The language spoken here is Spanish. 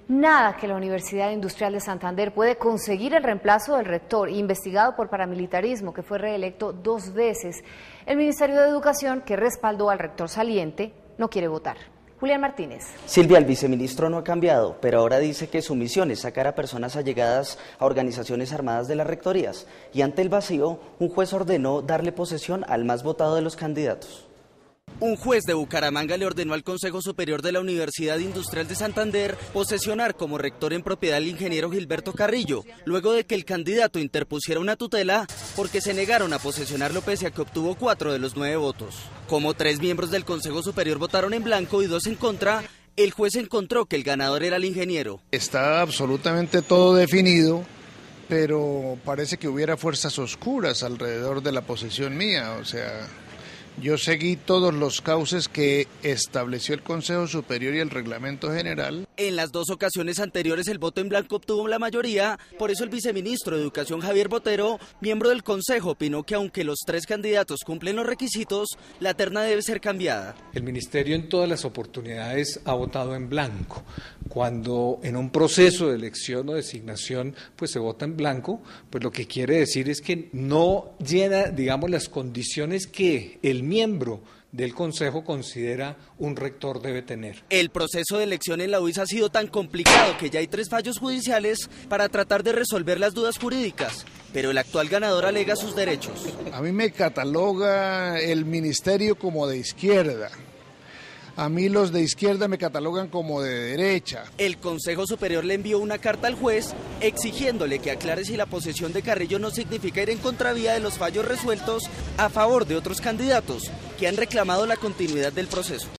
Nada que la Universidad Industrial de Santander puede conseguir el reemplazo del rector, investigado por paramilitarismo, que fue reelecto 2 veces. El Ministerio de Educación, que respaldó al rector saliente, no quiere votar. Julián Martínez. Silvia, el viceministro no ha cambiado, pero ahora dice que su misión es sacar a personas allegadas a organizaciones armadas de las rectorías. Y ante el vacío, un juez ordenó darle posesión al más votado de los candidatos. Un juez de Bucaramanga le ordenó al Consejo Superior de la Universidad Industrial de Santander posesionar como rector en propiedad al ingeniero Gilberto Carrillo, luego de que el candidato interpusiera una tutela porque se negaron a posesionarlo pese a que obtuvo 4 de los 9 votos. Como 3 miembros del Consejo Superior votaron en blanco y 2 en contra, el juez encontró que el ganador era el ingeniero. Está absolutamente todo definido, pero parece que hubiera fuerzas oscuras alrededor de la posesión mía, o sea... Yo seguí todos los cauces que estableció el Consejo Superior y el Reglamento General. En las 2 ocasiones anteriores el voto en blanco obtuvo la mayoría, por eso el viceministro de Educación Javier Botero, miembro del Consejo, opinó que aunque los 3 candidatos cumplen los requisitos, la terna debe ser cambiada. El Ministerio en todas las oportunidades ha votado en blanco. Cuando en un proceso de elección o designación pues se vota en blanco, pues lo que quiere decir es que no llena, digamos, las condiciones que el miembro del Consejo considera un rector debe tener. El proceso de elección en la UIS ha sido tan complicado que ya hay 3 fallos judiciales para tratar de resolver las dudas jurídicas, pero el actual ganador alega sus derechos. A mí me cataloga el ministerio como de izquierda. A mí los de izquierda me catalogan como de derecha. El Consejo Superior le envió una carta al juez exigiéndole que aclare si la posesión de Carrillo no significa ir en contravía de los fallos resueltos a favor de otros candidatos que han reclamado la continuidad del proceso.